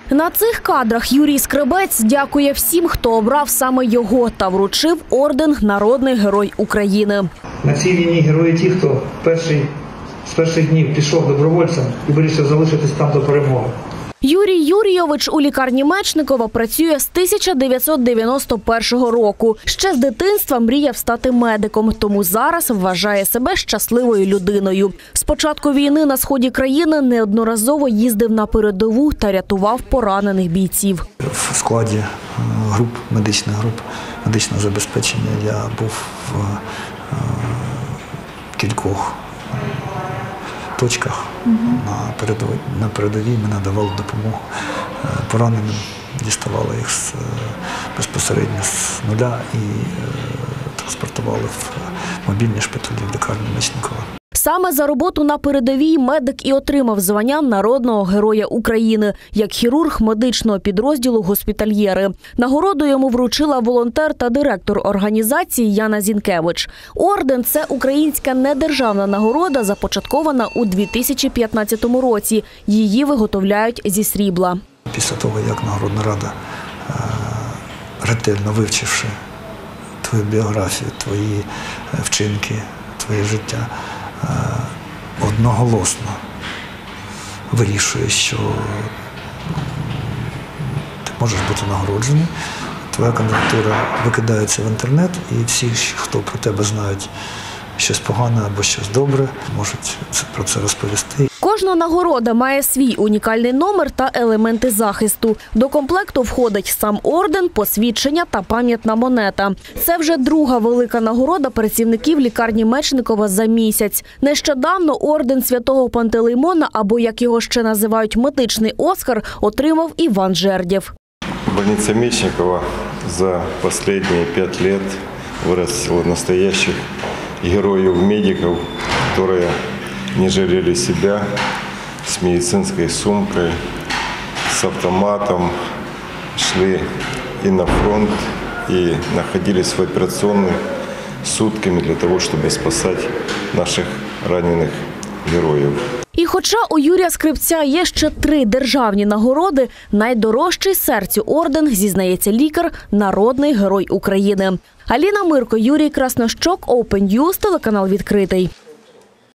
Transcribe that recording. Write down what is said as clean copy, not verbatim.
На цих кадрах Юрій Скребець дякує всім, хто обрав саме його та вручив орден «Народний герой України». На цій війні герої ті, хто з перших днів пішов добровольцем і вирішив залишитись там до перемоги. Юрій Юрійович у лікарні Мечникова працює з 1991 року. Ще з дитинства мріяв стати медиком, тому зараз вважає себе щасливою людиною. З початку війни на сході країни неодноразово їздив на передову та рятував поранених бійців. В складі медичних груп медичного забезпечення я був в кількох точках на передовій. Ми надавали допомогу пораненим, діставали їх безпосередньо з нуля і транспортували в мобільні шпиталі в лікарню Мечникова. Саме за роботу на передовій медик і отримав звання Народного героя України, як хірург медичного підрозділу «Госпітальєри». Нагороду йому вручила волонтер та директор організації Яна Зінкевич. Орден – це українська недержавна нагорода, започаткована у 2015 році. Її виготовляють зі срібла. Після того, як Нагородна рада, ретельно вивчивши твою біографію, твої вчинки, твоє життя, одноголосно вирішує, що ти можеш бути нагороджений, твоя кандидатура викидається в інтернет, і всі, хто про тебе знають щось погане або щось добре, можуть про це розповісти. Кожна нагорода має свій унікальний номер та елементи захисту. До комплекту входить сам орден, посвідчення та пам'ятна монета. Це вже друга велика нагорода працівників лікарні Мечникова за місяць. Нещодавно орден Святого Пантелеймона, або, як його ще називають, медичний Оскар, отримав Іван Жердєв. Больниця Мечникова за останні 5 років виростила настоящих героев-медиков, которые не жалели себя, с медицинской сумкой, с автоматом, шли и на фронт, и находились в операционной сутками для того, чтобы спасать наших раненых героїв. І хоча у Юрія Скребця є ще 3 державні нагороди, найдорожчий серцю орден, зізнається лікар, Народний герой України. Аліна Мирко, Юрій Краснощок, Open News, телеканал «Відкритий».